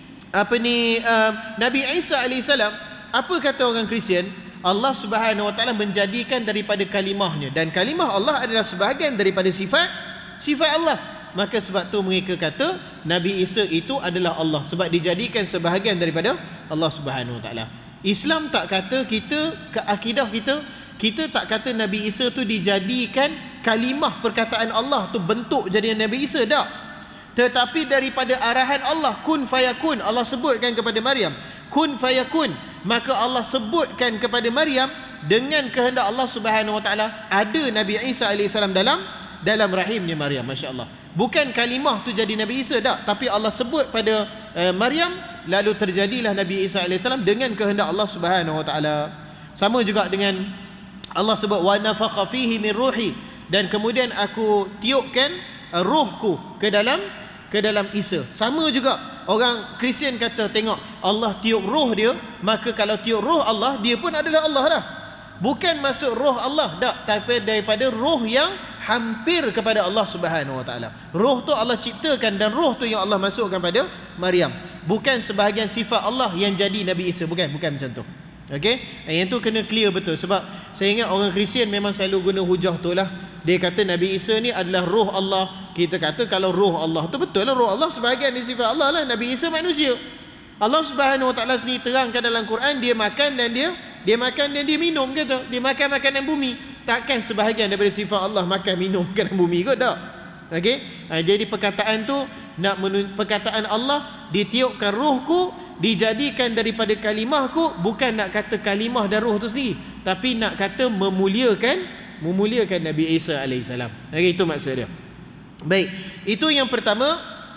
Nabi Isa alaihissalam, apa kata orang Kristian? Allah Subhanahu Wa Taala menjadikan daripada kalimahnya, dan kalimah Allah adalah sebahagian daripada sifat Allah. Maka sebab tu mereka kata Nabi Isa itu adalah Allah, sebab dijadikan sebahagian daripada Allah Subhanahu Wa Taala. Islam tak kata, ke akidah kita tak kata Nabi Isa tu dijadikan kalimah perkataan Allah tu bentuk jadi Nabi Isa, tak. Tetapi daripada arahan Allah, kun fayakun, Allah sebutkan kepada Maryam kun fayakun, maka Allah sebutkan kepada Maryam dengan kehendak Allah Subhanahu Wa Taala ada Nabi Isa alaihissalam dalam rahimnya Maryam. Masya-Allah. Bukan kalimah tu jadi Nabi Isa, tak, tapi Allah sebut pada Maryam, lalu terjadilah Nabi Isa alaihissalam dengan kehendak Allah Subhanahu Wa Taala. Sama juga dengan Allah sebut wa nafakha fihi min ruhi, dan kemudian aku tiupkan rohku ke dalam Isa. Sama juga orang Kristian kata, tengok Allah tiup roh dia, maka kalau tiup roh Allah, dia pun adalah Allah dah. Bukan masuk roh Allah, tak, tapi daripada roh yang hampir kepada Allah Subhanahu Wa Taala. Roh tu Allah ciptakan, dan roh tu yang Allah masukkan pada Maryam. Bukan sebahagian sifat Allah yang jadi Nabi Isa, bukan macam tu. Okey, yang tu kena clear betul. Sebab saya ingat orang Kristian memang selalu guna hujah tu lah. Dia kata Nabi Isa ni adalah roh Allah. Kita kata kalau roh Allah tu betul lah, roh Allah sebahagian dari sifat Allah lah. Nabi Isa manusia. Allah Subhanahu Wa Taala sendiri terangkan dalam Quran, dia makan dan dia makan dan dia minum, kata dia makan makanan bumi. Takkan sebahagian daripada sifat Allah makan minum makanan bumi kot, tak? Okey, jadi perkataan tu perkataan Allah, ditiupkan rohku, dijadikan daripada kalimahku, bukan nak kata kalimah dan roh tu sendiri, tapi nak kata memuliakan Nabi Isa alaihissalam. Okey, itu maksud dia. Baik, itu yang pertama,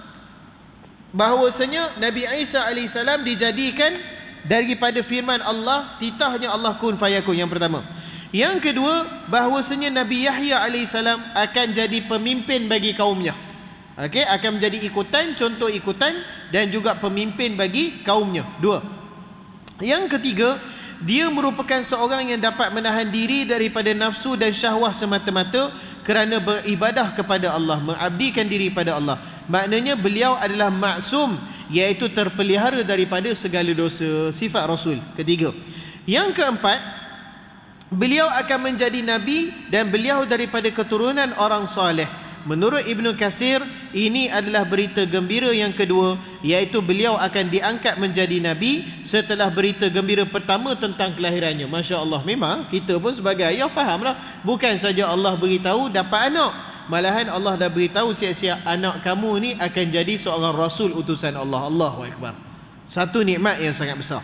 bahawasanya Nabi Isa alaihissalam dijadikan daripada firman Allah, titahnya Allah kun fayakun, yang pertama. Yang kedua, bahawasanya Nabi Yahya alaihissalam akan jadi pemimpin bagi kaumnya. Okey, akan menjadi ikutan, contoh ikutan, dan juga pemimpin bagi kaumnya. Dua. Yang ketiga, dia merupakan seorang yang dapat menahan diri daripada nafsu dan syahwah semata-mata kerana beribadah kepada Allah, mengabdikan diri pada Allah. Maknanya beliau adalah maksum, iaitu terpelihara daripada segala dosa. Sifat Rasul. Ketiga. Yang keempat, beliau akan menjadi Nabi dan beliau daripada keturunan orang saleh. Menurut Ibnu Katsir, ini adalah berita gembira yang kedua, iaitu beliau akan diangkat menjadi Nabi setelah berita gembira pertama tentang kelahirannya. Masya Allah, memang kita pun sebagai ayah fahamlah. Bukan saja Allah beritahu dapat anak, malahan Allah dah beritahu siap-siap anak kamu ni akan jadi seorang Rasul utusan Allah. Allahu Akbar. Satu nikmat yang sangat besar.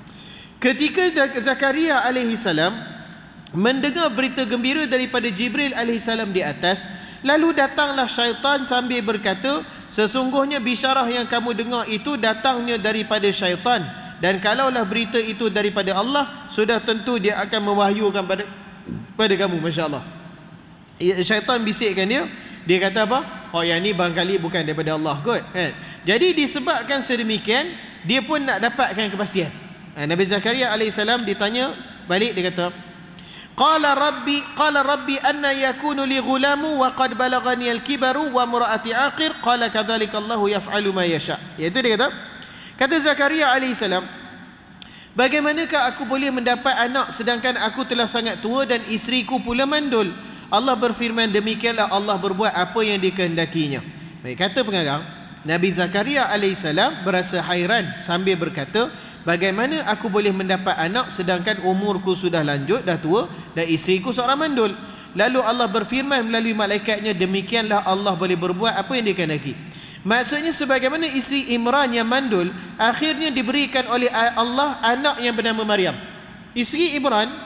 Ketika Zakaria alaihissalam mendengar berita gembira daripada Jibril alaihissalam di atas, lalu datanglah syaitan sambil berkata, sesungguhnya bisyarah yang kamu dengar itu datangnya daripada syaitan, dan kalaulah berita itu daripada Allah, sudah tentu dia akan mewahyukan pada kamu. Masya Allah. Syaitan bisikkan dia. Dia kata apa? Oh, yang ni barangkali bukan daripada Allah kot, kan? Jadi disebabkan sedemikian, dia pun nak dapatkan kepastian. Nabi Zakaria alaihissalam ditanya balik, dia kata, qala rabbi anna yakunu li ghulamu wa qad balagani al-kibaru wa imraati aqir qala kadzalika Allahu yaf'alu ma yasha. Iaitu dia kata Zakaria alaihissalam, bagaimanakah aku boleh mendapat anak sedangkan aku telah sangat tua dan isteriku pula mandul? Allah berfirman, demikianlah Allah berbuat apa yang dikehendakinya. Baik, kata pengarang, Nabi Zakaria alaihissalam berasa hairan sambil berkata, bagaimana aku boleh mendapat anak sedangkan umurku sudah lanjut, dah tua, dan isteriku seorang mandul? Lalu Allah berfirman melalui malaikatnya, demikianlah Allah boleh berbuat apa yang dikehendaki. Maksudnya sebagaimana isteri Imran yang mandul akhirnya diberikan oleh Allah anak yang bernama Maryam. Isteri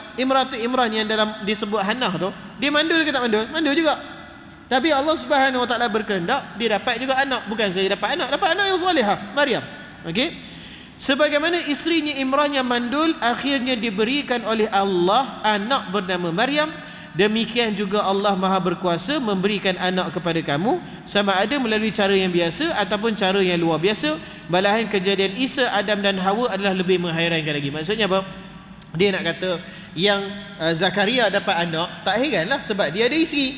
Imran yang dalam disebut Hannah tu, dia mandul ke tak mandul? Mandul juga. Tapi Allah Subhanahu Wa Taala berkehendak dia dapat juga anak. Bukan saja dapat anak yang solehah, Maryam. Okey. Sebagaimana isterinya Imran yang mandul akhirnya diberikan oleh Allah anak bernama Maryam, demikian juga Allah Maha berkuasa memberikan anak kepada kamu, sama ada melalui cara yang biasa ataupun cara yang luar biasa. Malahan kejadian Isa, Adam dan Hawa adalah lebih menghairankan lagi. Maksudnya apa? Dia nak kata yang Zakaria dapat anak, tak heranlah sebab dia ada isteri.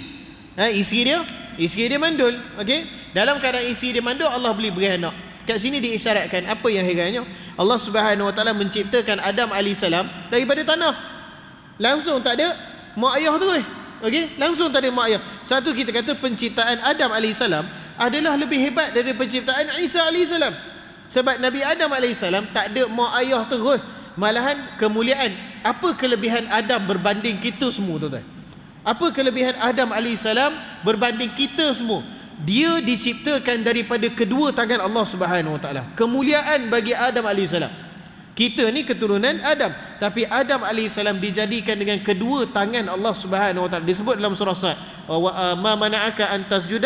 Isteri dia mandul. Okey. Dalam keadaan isteri dia mandul, Allah boleh beri anak. Kat sini diisyaratkan apa yang herannya? Allah Subhanahu Wa Taala menciptakan Adam alaihissalam daripada tanah. Langsung tak ada mak ayah terus. Okey, langsung tak ada mak ayah. Satu, kita kata penciptaan Adam alaihissalam adalah lebih hebat daripada penciptaan Isa alaihissalam. Sebab Nabi Adam alaihissalam tak ada mak ayah terus. Malahan kemuliaan. Apa kelebihan Adam berbanding kita semua, tuan-tuan? Apa kelebihan Adam alaihissalam berbanding kita semua? Dia diciptakan daripada kedua tangan Allah Subhanahu Wa Taala. Kemuliaan bagi Adam alaihissalam. Kita ni keturunan Adam, tapi Adam alaihissalam dijadikan dengan kedua tangan Allah Subhanahu Wa Taala. Disebut dalam surah Sad, ma mana'aka an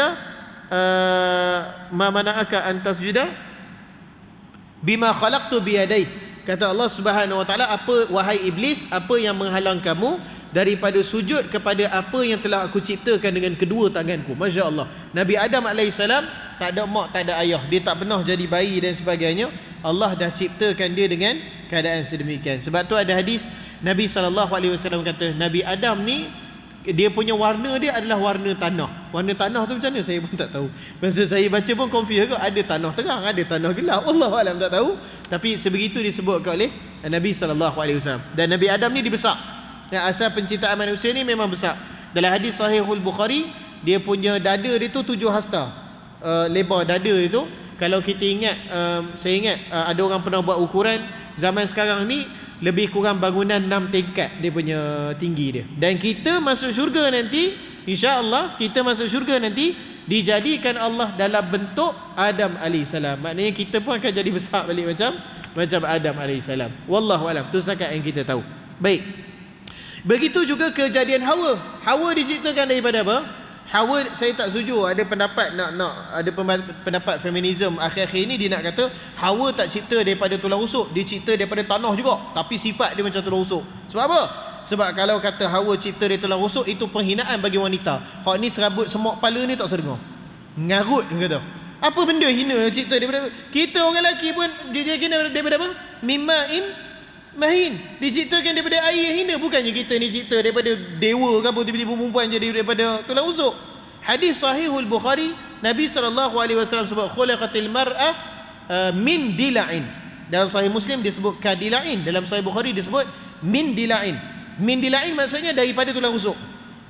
tasjuda bima khalaqtu biyadai. Kata Allah Subhanahu Wa Taala, apa wahai iblis, apa yang menghalang kamu daripada sujud kepada apa yang telah aku ciptakan dengan kedua tanganku? Masya Allah. Nabi Adam alaihissalam tak ada mak, tak ada ayah, dia tak pernah jadi bayi dan sebagainya. Allah dah ciptakan dia dengan keadaan sedemikian. Sebab tu ada hadis Nabi SAW kata, Nabi Adam ni dia punya warna dia adalah warna tanah. Warna tanah tu macam mana saya pun tak tahu. Masa saya baca pun confuse ke, ada tanah terang, ada tanah gelap, Wallahualam tak tahu. Tapi sebegitu disebutkan oleh Nabi SAW. Dan Nabi Adam ni dibesar. Yang asal penciptaan manusia ni memang besar. Dalam hadis Sahihul Bukhari, dia punya dada dia tu 7 hasta. Lebar dada itu, kalau kita ingat, saya ingat ada orang pernah buat ukuran zaman sekarang ni lebih kurang bangunan 6 tingkat dia punya tinggi dia. Dan kita masuk syurga nanti, insya-Allah kita masuk syurga nanti dijadikan Allah dalam bentuk Adam alaihissalam. Maknanya kita pun akan jadi besar balik macam Adam alaihissalam. Wallahualam, tu setakat yang kita tahu. Baik. Begitu juga kejadian Hawa. Hawa diciptakan daripada apa? Hawa, saya tak setuju ada pendapat ada pendapat feminism akhir-akhir ini, dia nak kata Hawa tak cipta daripada tulang rusuk, dia cipta daripada tanah juga, tapi sifat dia macam tulang rusuk. Sebab apa? Sebab kalau kata Hawa cipta dari tulang rusuk, itu penghinaan bagi wanita. Hak ni serabut semok kepala ni tak sedengar. Ngarut dia kata. Apa benda hina cipta daripada kita orang lelaki pun dia kena daripada apa? Mimma'in mahin, diciptakan daripada air yang hina. Bukannya kita ni cipta daripada dewa ke apa, tiba-tiba perempuan jadi daripada tulang rusuk. Hadis Sahihul Bukhari, Nabi SAW sebut khulaqatil mar'ah min dila'in. Dalam Sahih Muslim disebut kadila'in, dalam Sahih Bukhari disebut min dila'in. Min dila'in maksudnya daripada tulang rusuk.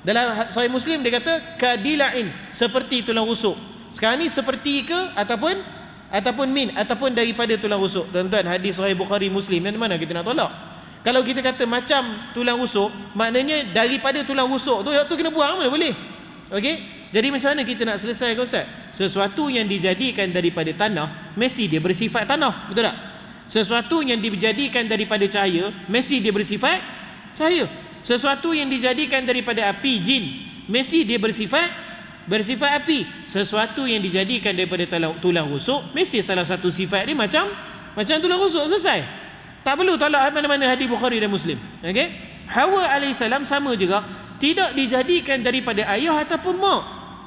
Dalam Sahih Muslim dia kata kadila'in, seperti tulang rusuk. Sekarang ni seperti ke ataupun min ataupun daripada tulang rusuk. Tuan-tuan, hadis Sahih Bukhari Muslim, yang mana kita nak tolak? Kalau kita kata macam tulang rusuk, maknanya daripada tulang rusuk tu kena buang, mana boleh? Okey? Jadi macam mana kita nak selesaikan, Ustaz? Sesuatu yang dijadikan daripada tanah mesti dia bersifat tanah, betul tak? Sesuatu yang dijadikan daripada cahaya mesti dia bersifat cahaya. Sesuatu yang dijadikan daripada api, jin, mesti dia bersifat api. Sesuatu yang dijadikan daripada tulang rusuk, mesti salah satu sifat dia macam tulang rusuk. Selesai. Tak perlu tolak mana-mana hadis Bukhari dan Muslim. Okey? Hawa alaihissalam sama juga, tidak dijadikan daripada ayah ataupun mak.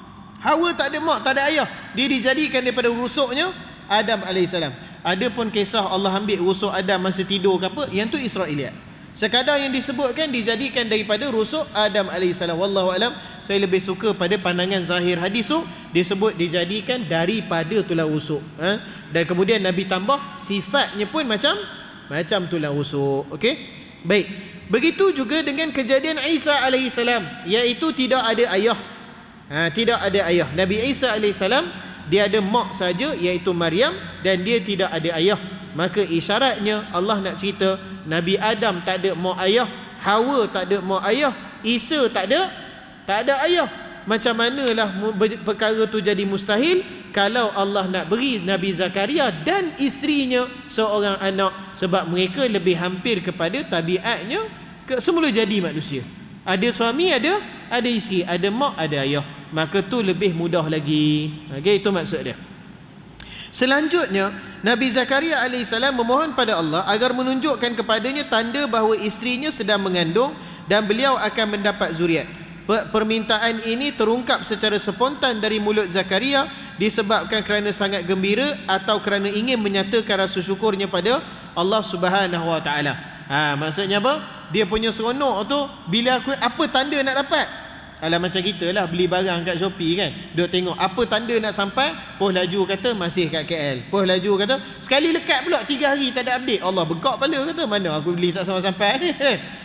Hawa tak ada mak, tak ada ayah. Dia dijadikan daripada rusuknya Adam alaihissalam. Adapun kisah Allah ambil rusuk Adam masa tidur ke apa, yang tu Israiliyat. Sekadar yang disebutkan dijadikan daripada rusuk Adam alaihissalam. Wallahu alam, saya lebih suka pada pandangan zahir hadis tu, disebut dijadikan daripada tulang rusuk. Dan kemudian Nabi tambah sifatnya pun macam tulang rusuk. Okey? Baik. Begitu juga dengan kejadian Isa alaihissalam, iaitu tidak ada ayah. Tidak ada ayah. Nabi Isa alaihissalam, dia ada mak saja, iaitu Maryam, dan dia tidak ada ayah. Maka isyaratnya Allah nak cerita Nabi Adam tak ada mak ayah, Hawa tak ada mak ayah, Isa tak ada ayah. Macam manalah perkara tu jadi mustahil kalau Allah nak beri Nabi Zakaria dan isterinya seorang anak, sebab mereka lebih hampir kepada tabiatnya semula jadi manusia. Ada suami, ada isteri, ada mak, ada ayah. Maka tu lebih mudah lagi. Okey, itu maksud dia. Selanjutnya, Nabi Zakaria alaihissalam memohon pada Allah agar menunjukkan kepadanya tanda bahawa isterinya sedang mengandung dan beliau akan mendapat zuriat. Permintaan ini terungkap secara spontan dari mulut Zakaria disebabkan kerana sangat gembira atau kerana ingin menyatakan rasa syukurnya pada Allah Subhanahu Wa Taala. Maksudnya apa? Dia punya seronok tu bila aku apa tanda nak dapat? Alah, macam kita lah beli barang kat Shopee kan, duk tengok apa tanda nak sampai, post laju kata masih kat KL, post laju kata sekali lekat pula 3 hari tak ada update. Allah, begak kepala kata mana aku beli tak sampai ni.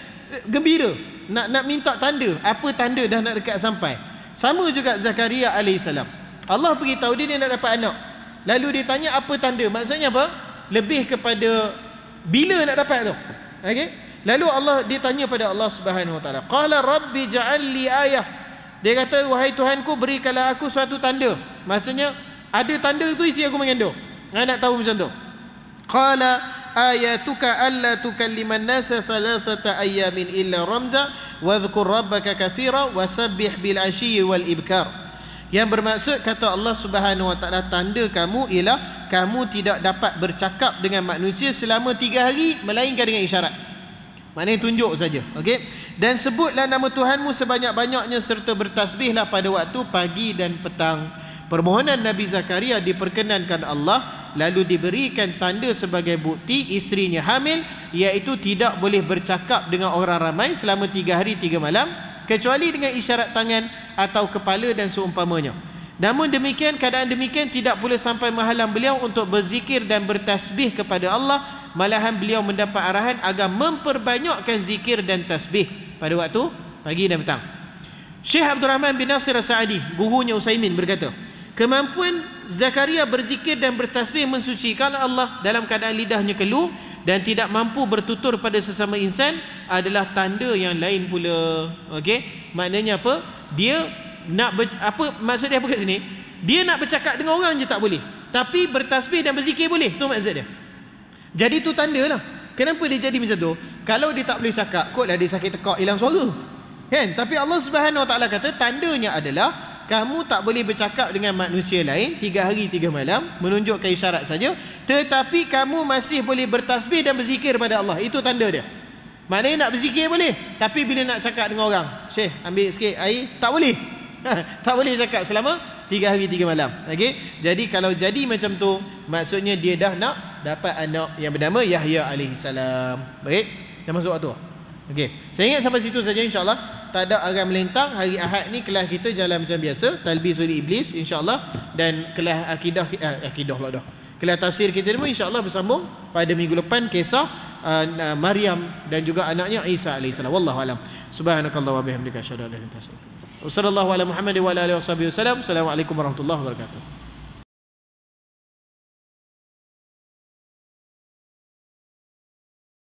Gembira nak minta tanda, apa tanda dah nak dekat sampai. Sama juga Zakaria alaihissalam, Allah beritahu dia nak dapat anak, lalu dia tanya apa tanda, maksudnya apa? Lebih kepada bila nak dapat tu. Okey, lalu dia tanya pada Allah Subhanahu Wa Taala, qala rabbi ja'al li ayah, dia kata wahai Tuhanku, berikanlah aku suatu tanda. Maksudnya ada tanda tu isi aku mengandung. Nak tahu macam tu. Qala ayatuka alla tukalliman nasa thalathata ayamin illa ramza wadhkur rabbaka katsira wasabbih bil ashyi wal ibkar. Yang bermaksud, kata Allah Subhanahu Wa Taala, tanda kamu ialah kamu tidak dapat bercakap dengan manusia selama 3 hari melainkan dengan isyarat. Maknanya tunjuk saja. Okey. Dan sebutlah nama Tuhanmu sebanyak-banyaknya serta bertasbihlah pada waktu pagi dan petang. Permohonan Nabi Zakaria diperkenankan Allah, lalu diberikan tanda sebagai bukti isterinya hamil, iaitu tidak boleh bercakap dengan orang ramai selama 3 hari 3 malam kecuali dengan isyarat tangan atau kepala dan seumpamanya. Namun demikian, keadaan demikian tidak boleh sampai menghalang beliau untuk berzikir dan bertasbih kepada Allah. Malahan beliau mendapat arahan agar memperbanyakkan zikir dan tasbih pada waktu pagi dan petang. Syekh Abdul Rahman bin Nasir As-Sa'di, gurunya Utsaimin, berkata, kemampuan Zakaria berzikir dan bertasbih mensucikan Allah dalam keadaan lidahnya keluh dan tidak mampu bertutur pada sesama insan adalah tanda yang lain pula. Okey, maknanya apa? Dia nak apa maksud dia apa kat sini? Dia nak bercakap dengan orang je tak boleh, tapi bertasbih dan berzikir boleh. Tu maksud dia. Jadi tu tanda lah. Kenapa dia jadi macam tu? Kalau dia tak boleh cakap, kotlah dia sakit tekak, hilang suara. Kan? Tapi Allah Subhanahu Wa Taala kata tandanya adalah kamu tak boleh bercakap dengan manusia lain 3 hari 3 malam, menunjukkan isyarat saja, tetapi kamu masih boleh bertasbih dan berzikir pada Allah. Itu tanda dia. Maknanya nak berzikir boleh, tapi bila nak cakap dengan orang, Syekh ambil sikit air, tak boleh. Tak boleh cakap selama 3 hari 3 malam. Okey. Jadi kalau jadi macam tu, maksudnya dia dah nak dapat anak yang bernama Yahya alaihissalam. Baik, dah masuk waktu. Okey. Saya ingat sampai situ saja insya-Allah. Tak ada arang melintang. Hari Ahad ni kelas kita jalan macam biasa, Talbisul Iblis insya-Allah, dan kelas akidah pula dah. Kelas tafsir kita pun insya-Allah bersambung pada minggu depan, kisah Maryam dan juga anaknya Isa alaihissalam. Wallahu alam. Subhanakallah wa bihamdika asyhadu an la ilaha illa anta astaghfiruka wa atubu ilaik. Wassallallahu ala Muhammad wa ala alihi wasallam. Assalamualaikum warahmatullahi wabarakatuh.